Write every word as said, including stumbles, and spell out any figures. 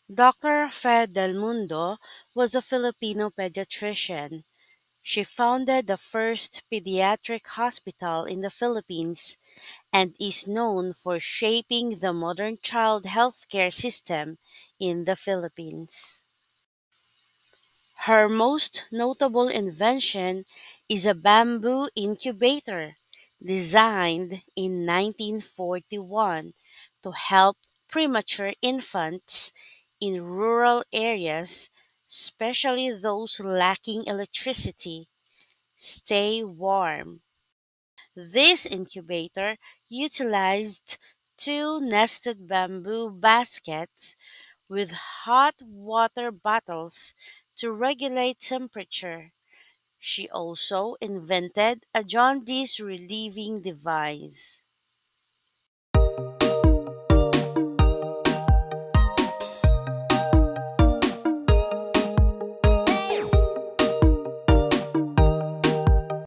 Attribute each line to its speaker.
Speaker 1: Doctor Fe del Mundo was a Filipino pediatrician. She founded the first pediatric hospital in the Philippines and is known for shaping the modern child healthcare system in the Philippines. Her most notable invention is a bamboo incubator designed in nineteen forty-one to help premature infants in rural areas, especially those lacking electricity, stay warm. This incubator utilized two nested bamboo baskets with hot water bottles to regulate temperature. She also invented a jaundice-relieving device.